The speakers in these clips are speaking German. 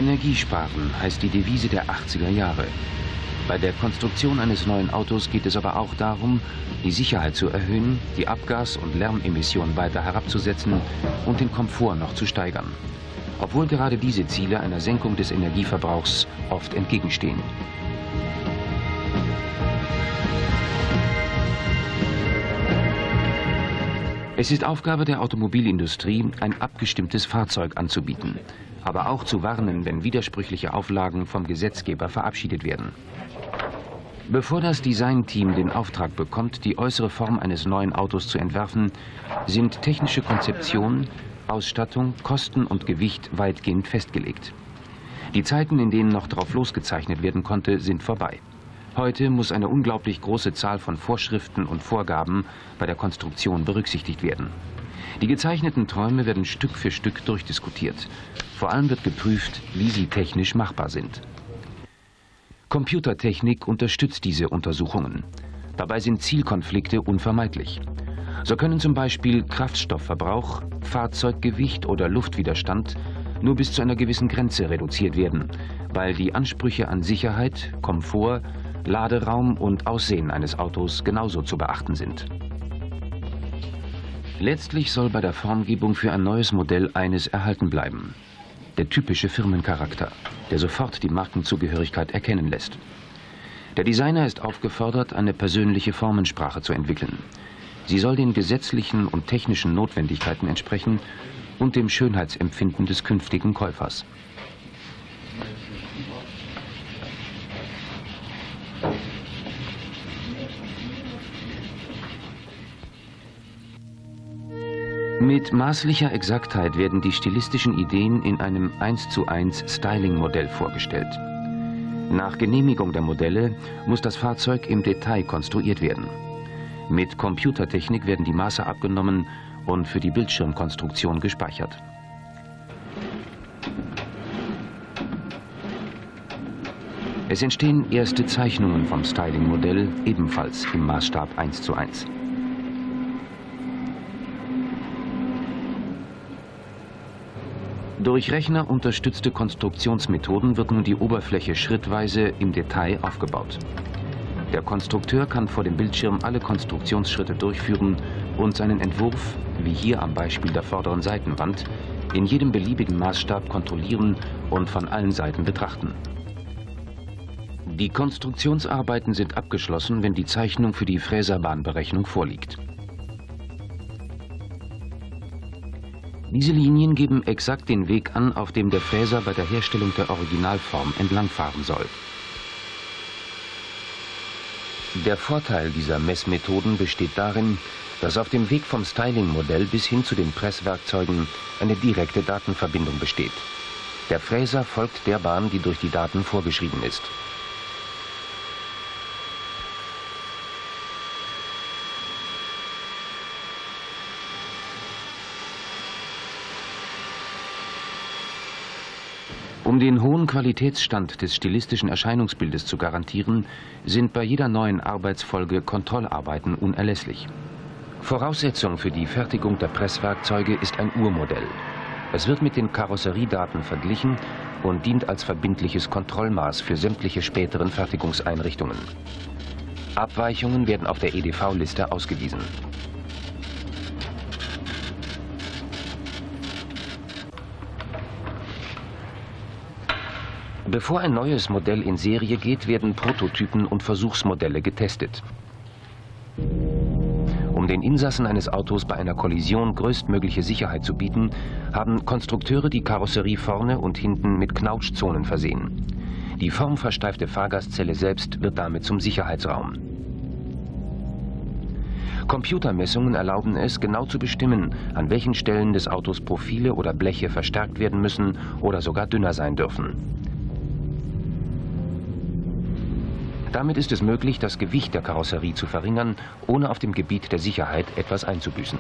Energiesparen heißt die Devise der 80er Jahre. Bei der Konstruktion eines neuen Autos geht es aber auch darum, die Sicherheit zu erhöhen, die Abgas- und Lärmemissionen weiter herabzusetzen und den Komfort noch zu steigern. Obwohl gerade diese Ziele einer Senkung des Energieverbrauchs oft entgegenstehen. Es ist Aufgabe der Automobilindustrie, ein abgestimmtes Fahrzeug anzubieten, aber auch zu warnen, wenn widersprüchliche Auflagen vom Gesetzgeber verabschiedet werden. Bevor das Designteam den Auftrag bekommt, die äußere Form eines neuen Autos zu entwerfen, sind technische Konzeption, Ausstattung, Kosten und Gewicht weitgehend festgelegt. Die Zeiten, in denen noch drauf losgezeichnet werden konnte, sind vorbei. Heute muss eine unglaublich große Zahl von Vorschriften und Vorgaben bei der Konstruktion berücksichtigt werden. Die gezeichneten Träume werden Stück für Stück durchdiskutiert. Vor allem wird geprüft, wie sie technisch machbar sind. Computertechnik unterstützt diese Untersuchungen. Dabei sind Zielkonflikte unvermeidlich. So können zum Beispiel Kraftstoffverbrauch, Fahrzeuggewicht oder Luftwiderstand nur bis zu einer gewissen Grenze reduziert werden, weil die Ansprüche an Sicherheit, Komfort, Laderaum und Aussehen eines Autos genauso zu beachten sind. Letztlich soll bei der Formgebung für ein neues Modell eines erhalten bleiben: der typische Firmencharakter, der sofort die Markenzugehörigkeit erkennen lässt. Der Designer ist aufgefordert, eine persönliche Formensprache zu entwickeln. Sie soll den gesetzlichen und technischen Notwendigkeiten entsprechen und dem Schönheitsempfinden des künftigen Käufers. Mit maßlicher Exaktheit werden die stilistischen Ideen in einem 1:1 Styling-Modell vorgestellt. Nach Genehmigung der Modelle muss das Fahrzeug im Detail konstruiert werden. Mit Computertechnik werden die Maße abgenommen und für die Bildschirmkonstruktion gespeichert. Es entstehen erste Zeichnungen vom Styling-Modell, ebenfalls im Maßstab 1:1. Durch rechnerunterstützte Konstruktionsmethoden wird nun die Oberfläche schrittweise im Detail aufgebaut. Der Konstrukteur kann vor dem Bildschirm alle Konstruktionsschritte durchführen und seinen Entwurf, wie hier am Beispiel der vorderen Seitenwand, in jedem beliebigen Maßstab kontrollieren und von allen Seiten betrachten. Die Konstruktionsarbeiten sind abgeschlossen, wenn die Zeichnung für die Fräserbahnberechnung vorliegt. Diese Linien geben exakt den Weg an, auf dem der Fräser bei der Herstellung der Originalform entlangfahren soll. Der Vorteil dieser Messmethoden besteht darin, dass auf dem Weg vom Styling-Modell bis hin zu den Presswerkzeugen eine direkte Datenverbindung besteht. Der Fräser folgt der Bahn, die durch die Daten vorgeschrieben ist. Um den hohen Qualitätsstand des stilistischen Erscheinungsbildes zu garantieren, sind bei jeder neuen Arbeitsfolge Kontrollarbeiten unerlässlich. Voraussetzung für die Fertigung der Presswerkzeuge ist ein Urmodell. Es wird mit den Karosseriedaten verglichen und dient als verbindliches Kontrollmaß für sämtliche späteren Fertigungseinrichtungen. Abweichungen werden auf der EDV-Liste ausgewiesen. Bevor ein neues Modell in Serie geht, werden Prototypen und Versuchsmodelle getestet. Um den Insassen eines Autos bei einer Kollision größtmögliche Sicherheit zu bieten, haben Konstrukteure die Karosserie vorne und hinten mit Knautschzonen versehen. Die formversteifte Fahrgastzelle selbst wird damit zum Sicherheitsraum. Computermessungen erlauben es, genau zu bestimmen, an welchen Stellen des Autos Profile oder Bleche verstärkt werden müssen oder sogar dünner sein dürfen. Damit ist es möglich, das Gewicht der Karosserie zu verringern, ohne auf dem Gebiet der Sicherheit etwas einzubüßen.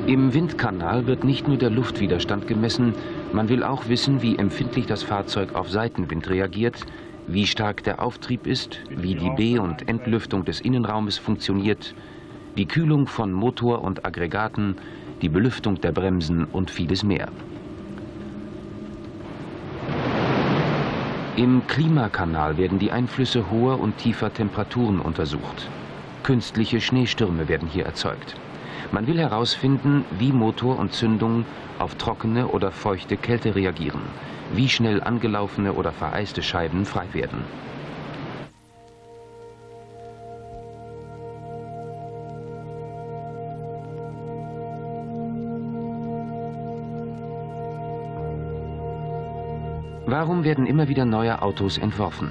Im Windkanal wird nicht nur der Luftwiderstand gemessen, man will auch wissen, wie empfindlich das Fahrzeug auf Seitenwind reagiert, wie stark der Auftrieb ist, wie die Be- und Entlüftung des Innenraumes funktioniert, die Kühlung von Motor und Aggregaten, die Belüftung der Bremsen und vieles mehr. Im Klimakanal werden die Einflüsse hoher und tiefer Temperaturen untersucht. Künstliche Schneestürme werden hier erzeugt. Man will herausfinden, wie Motor und Zündung auf trockene oder feuchte Kälte reagieren, wie schnell angelaufene oder vereiste Scheiben frei werden. Warum werden immer wieder neue Autos entworfen?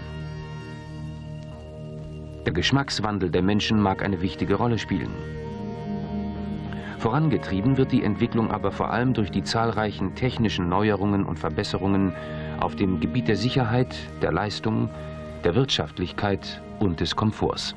Der Geschmackswandel der Menschen mag eine wichtige Rolle spielen. Vorangetrieben wird die Entwicklung aber vor allem durch die zahlreichen technischen Neuerungen und Verbesserungen auf dem Gebiet der Sicherheit, der Leistung, der Wirtschaftlichkeit und des Komforts.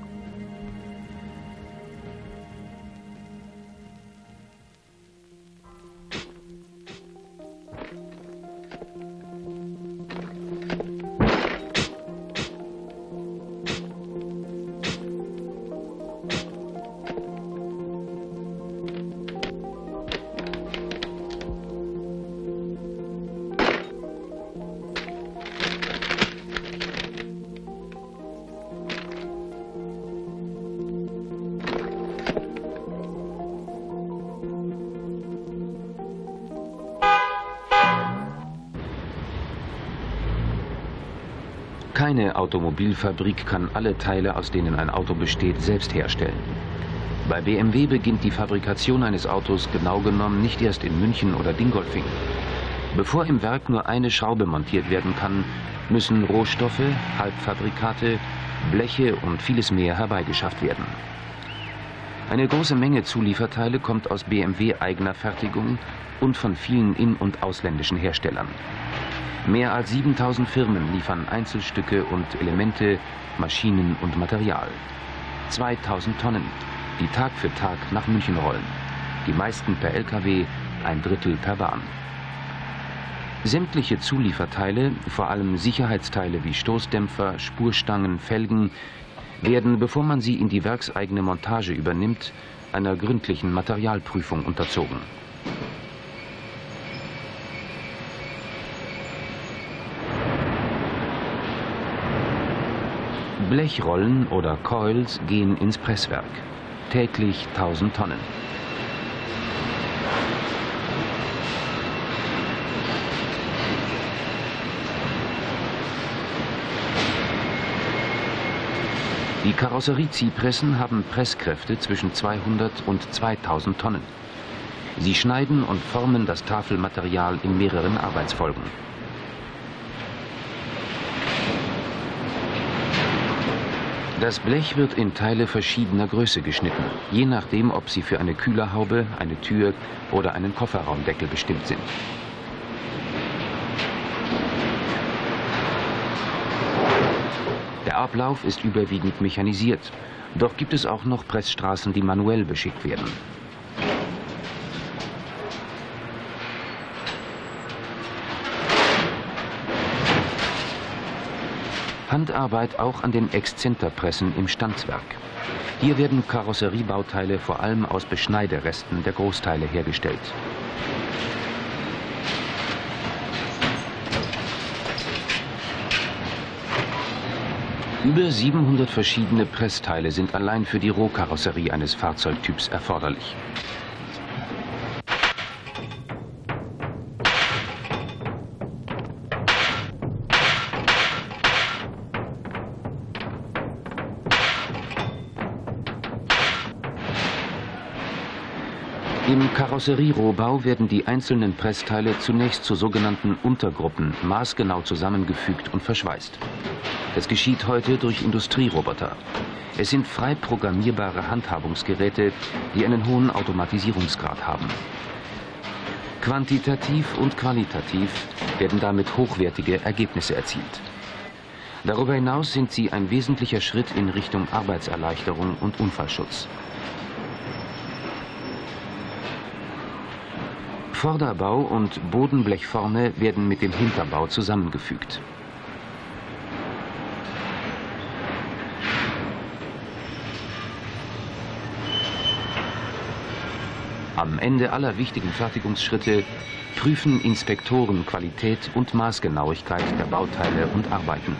Keine Automobilfabrik kann alle Teile, aus denen ein Auto besteht, selbst herstellen. Bei BMW beginnt die Fabrikation eines Autos genau genommen nicht erst in München oder Dingolfing. Bevor im Werk nur eine Schraube montiert werden kann, müssen Rohstoffe, Halbfabrikate, Bleche und vieles mehr herbeigeschafft werden. Eine große Menge Zulieferteile kommt aus BMW eigener Fertigung und von vielen in- und ausländischen Herstellern. Mehr als 7000 Firmen liefern Einzelstücke und Elemente, Maschinen und Material. 2000 Tonnen, die Tag für Tag nach München rollen. Die meisten per LKW, ein Drittel per Bahn. Sämtliche Zulieferteile, vor allem Sicherheitsteile wie Stoßdämpfer, Spurstangen, Felgen, werden, bevor man sie in die werkseigene Montage übernimmt, einer gründlichen Materialprüfung unterzogen. Blechrollen oder Coils gehen ins Presswerk. Täglich 1000 Tonnen. Die Karosserieziehpressen haben Presskräfte zwischen 200 und 2000 Tonnen. Sie schneiden und formen das Tafelmaterial in mehreren Arbeitsfolgen. Das Blech wird in Teile verschiedener Größe geschnitten, je nachdem, ob sie für eine Kühlerhaube, eine Tür oder einen Kofferraumdeckel bestimmt sind. Der Ablauf ist überwiegend mechanisiert, doch gibt es auch noch Pressstraßen, die manuell beschickt werden. Handarbeit auch an den Exzenterpressen im Stanzwerk. Hier werden Karosseriebauteile vor allem aus Beschneideresten der Großteile hergestellt. Über 700 verschiedene Pressteile sind allein für die Rohkarosserie eines Fahrzeugtyps erforderlich. Im Karosserierohbau werden die einzelnen Pressteile zunächst zu sogenannten Untergruppen maßgenau zusammengefügt und verschweißt. Das geschieht heute durch Industrieroboter. Es sind frei programmierbare Handhabungsgeräte, die einen hohen Automatisierungsgrad haben. Quantitativ und qualitativ werden damit hochwertige Ergebnisse erzielt. Darüber hinaus sind sie ein wesentlicher Schritt in Richtung Arbeitserleichterung und Unfallschutz. Vorderbau und Bodenblech vorne werden mit dem Hinterbau zusammengefügt. Am Ende aller wichtigen Fertigungsschritte prüfen Inspektoren Qualität und Maßgenauigkeit der Bauteile und Arbeiten.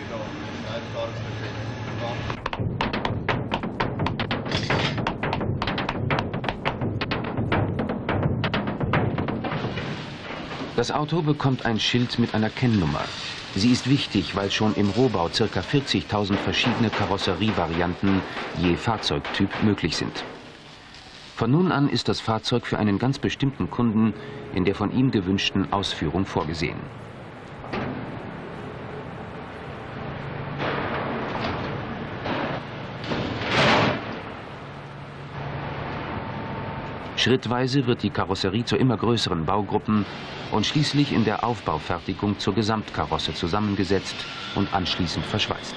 Das Auto bekommt ein Schild mit einer Kennnummer. Sie ist wichtig, weil schon im Rohbau ca. 40.000 verschiedene Karosserievarianten je Fahrzeugtyp möglich sind. Von nun an ist das Fahrzeug für einen ganz bestimmten Kunden in der von ihm gewünschten Ausführung vorgesehen. Schrittweise wird die Karosserie zu immer größeren Baugruppen und schließlich in der Aufbaufertigung zur Gesamtkarosse zusammengesetzt und anschließend verschweißt.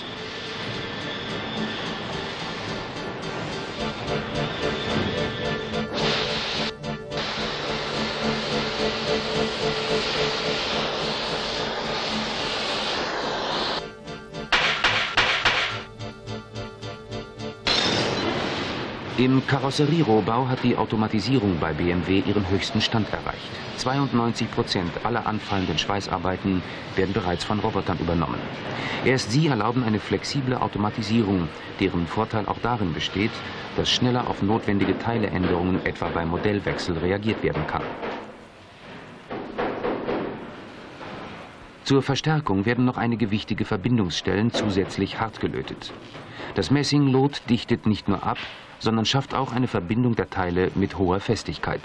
Im Karosserierohbau hat die Automatisierung bei BMW ihren höchsten Stand erreicht. 92% aller anfallenden Schweißarbeiten werden bereits von Robotern übernommen. Erst sie erlauben eine flexible Automatisierung, deren Vorteil auch darin besteht, dass schneller auf notwendige Teileänderungen, etwa beim Modellwechsel, reagiert werden kann. Zur Verstärkung werden noch einige wichtige Verbindungsstellen zusätzlich hart gelötet. Das Messinglot dichtet nicht nur ab, sondern schafft auch eine Verbindung der Teile mit hoher Festigkeit.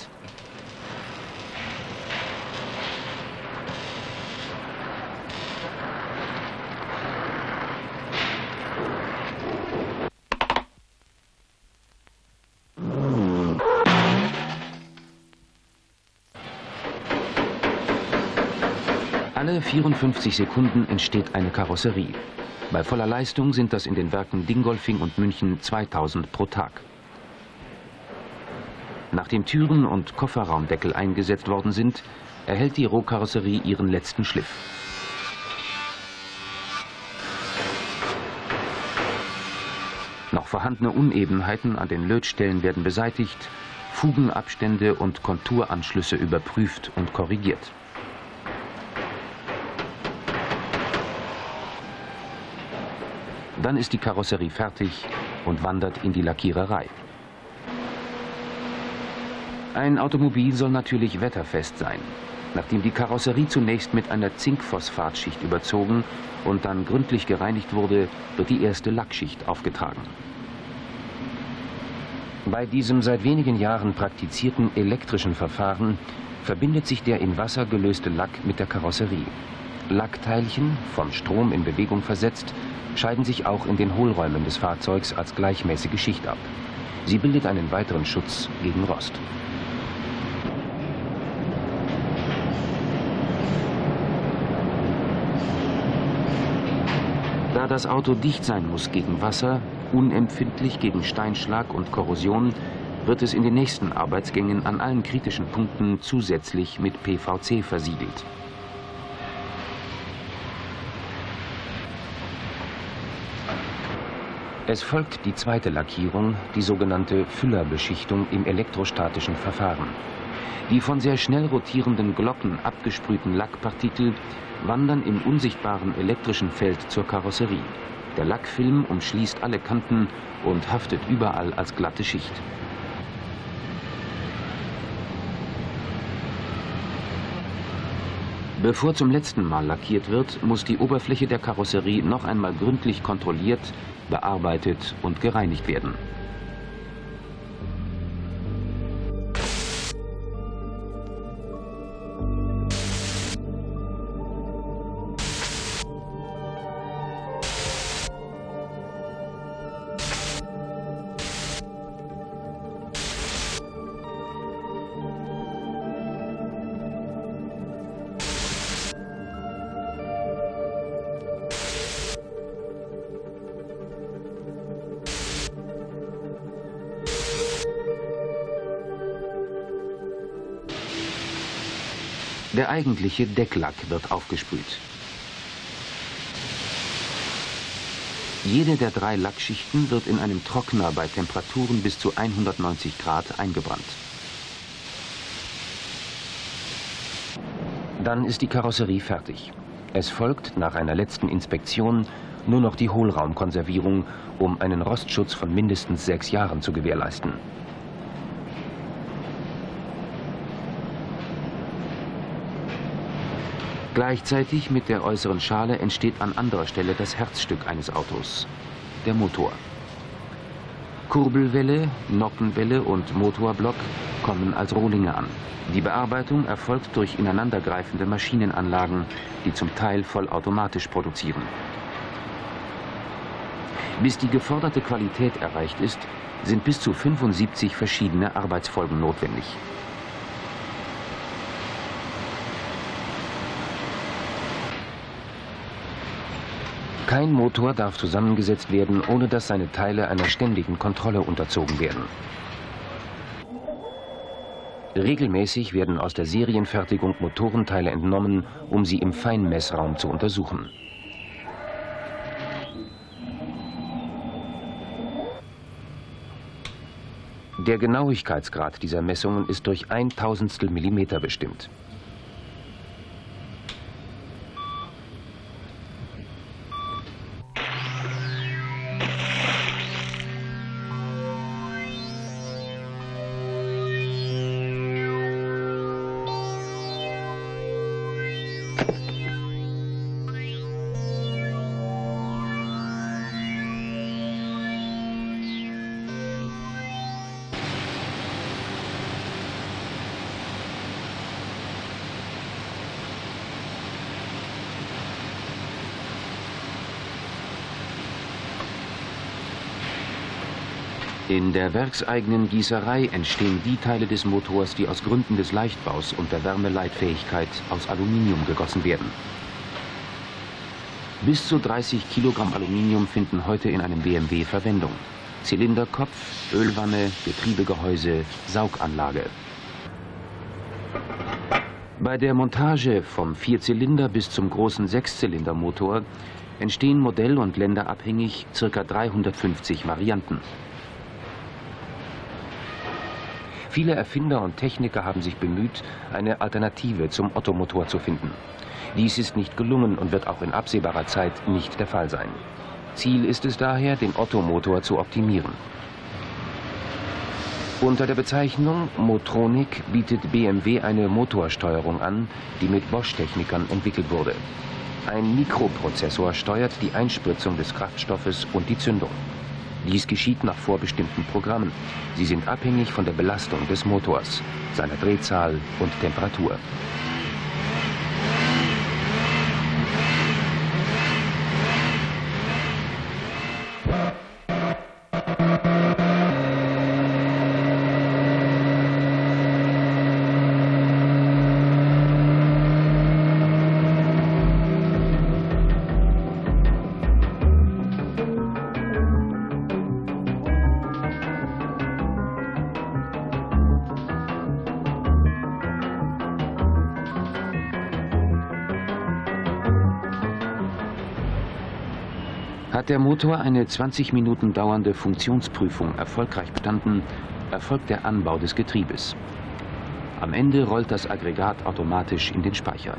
Alle 54 Sekunden entsteht eine Karosserie. Bei voller Leistung sind das in den Werken Dingolfing und München 2000 pro Tag. Nachdem Türen und Kofferraumdeckel eingesetzt worden sind, erhält die Rohkarosserie ihren letzten Schliff. Noch vorhandene Unebenheiten an den Lötstellen werden beseitigt, Fugenabstände und Konturanschlüsse überprüft und korrigiert. Dann ist die Karosserie fertig und wandert in die Lackiererei. Ein Automobil soll natürlich wetterfest sein. Nachdem die Karosserie zunächst mit einer Zinkphosphatschicht überzogen und dann gründlich gereinigt wurde, wird die erste Lackschicht aufgetragen. Bei diesem seit wenigen Jahren praktizierten elektrischen Verfahren verbindet sich der in Wasser gelöste Lack mit der Karosserie. Lackteilchen, vom Strom in Bewegung versetzt, scheiden sich auch in den Hohlräumen des Fahrzeugs als gleichmäßige Schicht ab. Sie bildet einen weiteren Schutz gegen Rost. Da das Auto dicht sein muss gegen Wasser, unempfindlich gegen Steinschlag und Korrosion, wird es in den nächsten Arbeitsgängen an allen kritischen Punkten zusätzlich mit PVC versiegelt. Es folgt die zweite Lackierung, die sogenannte Füllerbeschichtung im elektrostatischen Verfahren. Die von sehr schnell rotierenden Glocken abgesprühten Lackpartikel wandern im unsichtbaren elektrischen Feld zur Karosserie. Der Lackfilm umschließt alle Kanten und haftet überall als glatte Schicht. Bevor zum letzten Mal lackiert wird, muss die Oberfläche der Karosserie noch einmal gründlich kontrolliert, bearbeitet und gereinigt werden. Der eigentliche Decklack wird aufgesprüht. Jede der 3 Lackschichten wird in einem Trockner bei Temperaturen bis zu 190 Grad eingebrannt. Dann ist die Karosserie fertig. Es folgt nach einer letzten Inspektion nur noch die Hohlraumkonservierung, um einen Rostschutz von mindestens 6 Jahren zu gewährleisten. Gleichzeitig mit der äußeren Schale entsteht an anderer Stelle das Herzstück eines Autos, der Motor. Kurbelwelle, Nockenwelle und Motorblock kommen als Rohlinge an. Die Bearbeitung erfolgt durch ineinandergreifende Maschinenanlagen, die zum Teil vollautomatisch produzieren. Bis die geforderte Qualität erreicht ist, sind bis zu 75 verschiedene Arbeitsfolgen notwendig. Kein Motor darf zusammengesetzt werden, ohne dass seine Teile einer ständigen Kontrolle unterzogen werden. Regelmäßig werden aus der Serienfertigung Motorenteile entnommen, um sie im Feinmessraum zu untersuchen. Der Genauigkeitsgrad dieser Messungen ist durch 1/1000 Millimeter bestimmt. In der werkseigenen Gießerei entstehen die Teile des Motors, die aus Gründen des Leichtbaus und der Wärmeleitfähigkeit aus Aluminium gegossen werden. Bis zu 30 Kilogramm Aluminium finden heute in einem BMW Verwendung. Zylinderkopf, Ölwanne, Getriebegehäuse, Sauganlage. Bei der Montage vom 4-Zylinder bis zum großen 6-Zylinder-Motor entstehen modell- und länderabhängig ca. 350 Varianten. Viele Erfinder und Techniker haben sich bemüht, eine Alternative zum Ottomotor zu finden. Dies ist nicht gelungen und wird auch in absehbarer Zeit nicht der Fall sein. Ziel ist es daher, den Ottomotor zu optimieren. Unter der Bezeichnung Motronic bietet BMW eine Motorsteuerung an, die mit Bosch-Technikern entwickelt wurde. Ein Mikroprozessor steuert die Einspritzung des Kraftstoffes und die Zündung. Dies geschieht nach vorbestimmten Programmen. Sie sind abhängig von der Belastung des Motors, seiner Drehzahl und Temperatur. Hat der Motor eine 20 Minuten dauernde Funktionsprüfung erfolgreich bestanden, erfolgt der Anbau des Getriebes. Am Ende rollt das Aggregat automatisch in den Speicher.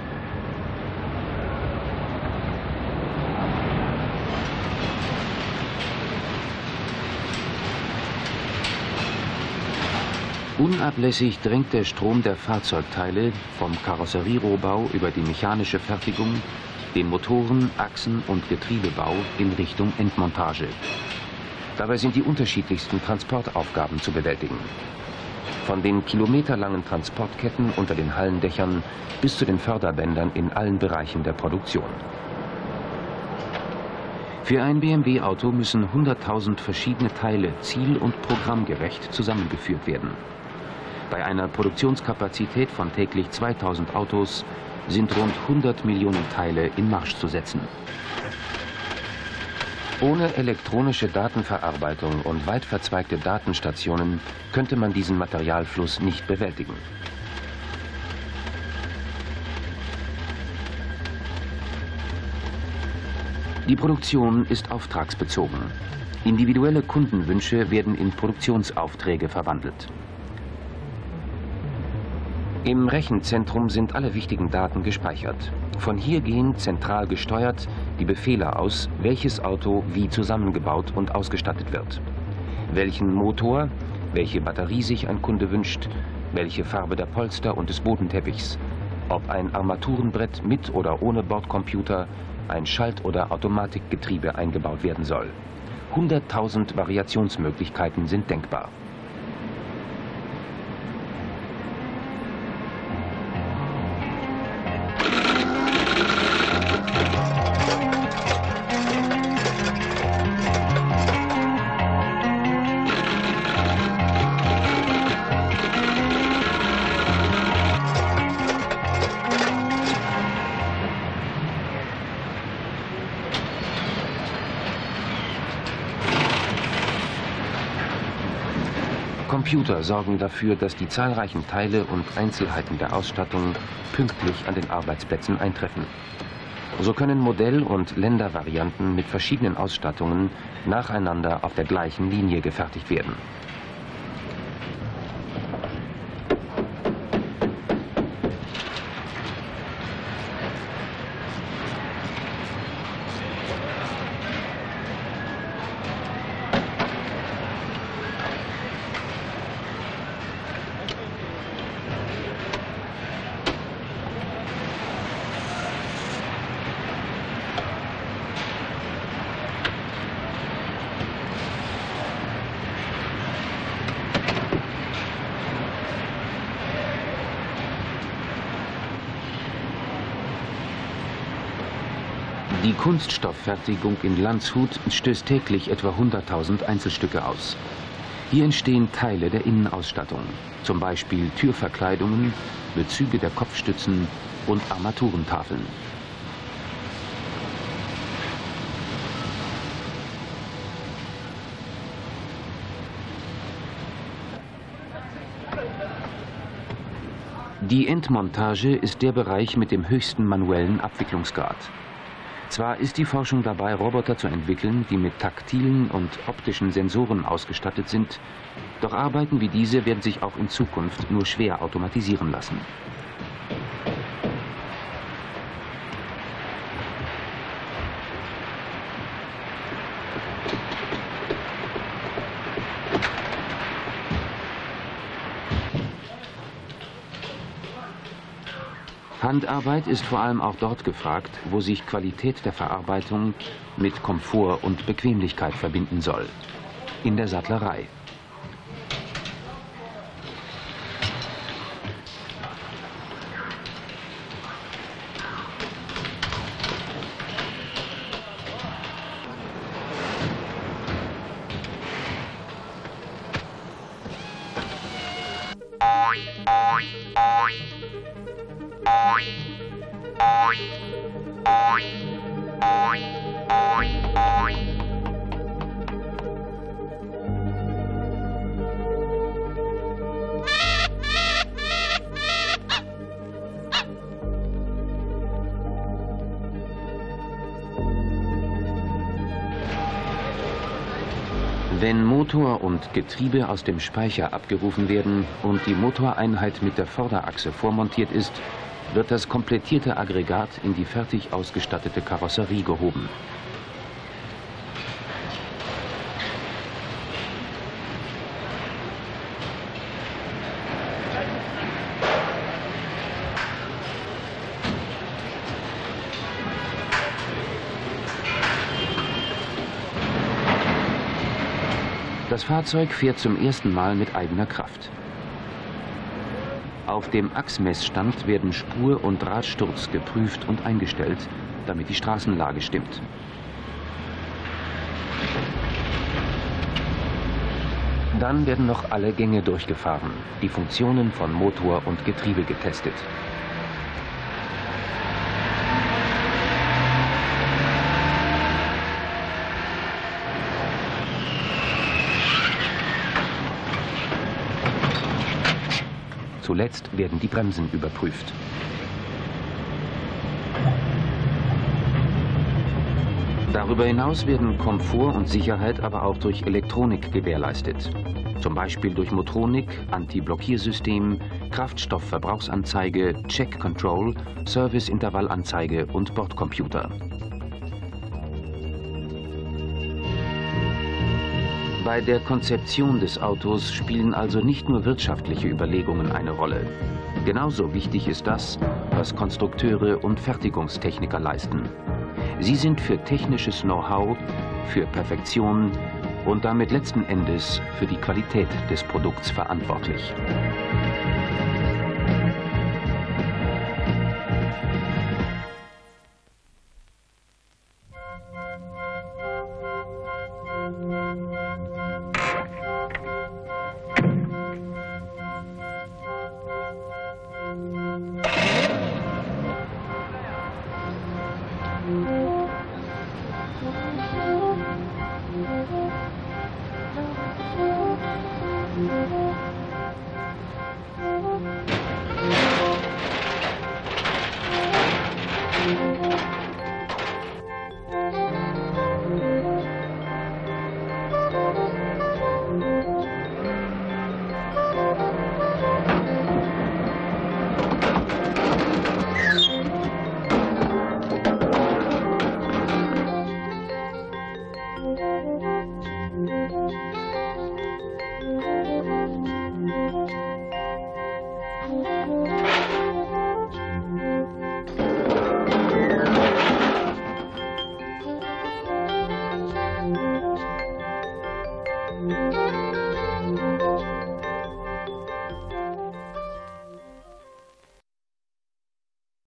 Unablässig drängt der Strom der Fahrzeugteile vom Karosserierohbau über die mechanische Fertigung, den Motoren, Achsen und Getriebebau in Richtung Endmontage. Dabei sind die unterschiedlichsten Transportaufgaben zu bewältigen. Von den kilometerlangen Transportketten unter den Hallendächern bis zu den Förderbändern in allen Bereichen der Produktion. Für ein BMW-Auto müssen 100.000 verschiedene Teile ziel- und programmgerecht zusammengeführt werden. Bei einer Produktionskapazität von täglich 2000 Autos sind rund 100 Millionen Teile in Marsch zu setzen. Ohne elektronische Datenverarbeitung und weit verzweigte Datenstationen könnte man diesen Materialfluss nicht bewältigen. Die Produktion ist auftragsbezogen. Individuelle Kundenwünsche werden in Produktionsaufträge verwandelt. Im Rechenzentrum sind alle wichtigen Daten gespeichert. Von hier gehen zentral gesteuert die Befehle aus, welches Auto wie zusammengebaut und ausgestattet wird. Welchen Motor, welche Batterie sich ein Kunde wünscht, welche Farbe der Polster und des Bodenteppichs, ob ein Armaturenbrett mit oder ohne Bordcomputer, ein Schalt- oder Automatikgetriebe eingebaut werden soll. 100.000 Variationsmöglichkeiten sind denkbar. Computer sorgen dafür, dass die zahlreichen Teile und Einzelheiten der Ausstattung pünktlich an den Arbeitsplätzen eintreffen. So können Modell- und Ländervarianten mit verschiedenen Ausstattungen nacheinander auf der gleichen Linie gefertigt werden. Die Kunststofffertigung in Landshut stößt täglich etwa 100.000 Einzelstücke aus. Hier entstehen Teile der Innenausstattung, zum Beispiel Türverkleidungen, Bezüge der Kopfstützen und Armaturentafeln. Die Endmontage ist der Bereich mit dem höchsten manuellen Abwicklungsgrad. Zwar ist die Forschung dabei, Roboter zu entwickeln, die mit taktilen und optischen Sensoren ausgestattet sind, doch Arbeiten wie diese werden sich auch in Zukunft nur schwer automatisieren lassen. Handarbeit ist vor allem auch dort gefragt, wo sich Qualität der Verarbeitung mit Komfort und Bequemlichkeit verbinden soll. In der Sattlerei. Wenn Motor und Getriebe aus dem Speicher abgerufen werden und die Motoreinheit mit der Vorderachse vormontiert ist, wird das komplettierte Aggregat in die fertig ausgestattete Karosserie gehoben. Das Fahrzeug fährt zum ersten Mal mit eigener Kraft. Auf dem Achsmessstand werden Spur und Drahtsturz geprüft und eingestellt, damit die Straßenlage stimmt. Dann werden noch alle Gänge durchgefahren, die Funktionen von Motor und Getriebe getestet. Zuletzt werden die Bremsen überprüft. Darüber hinaus werden Komfort und Sicherheit aber auch durch Elektronik gewährleistet. Zum Beispiel durch Motronik, Anti-Blockiersystem, Kraftstoffverbrauchsanzeige, Check Control, Serviceintervallanzeige und Bordcomputer. Bei der Konzeption des Autos spielen also nicht nur wirtschaftliche Überlegungen eine Rolle. Genauso wichtig ist das, was Konstrukteure und Fertigungstechniker leisten. Sie sind für technisches Know-how, für Perfektion und damit letzten Endes für die Qualität des Produkts verantwortlich.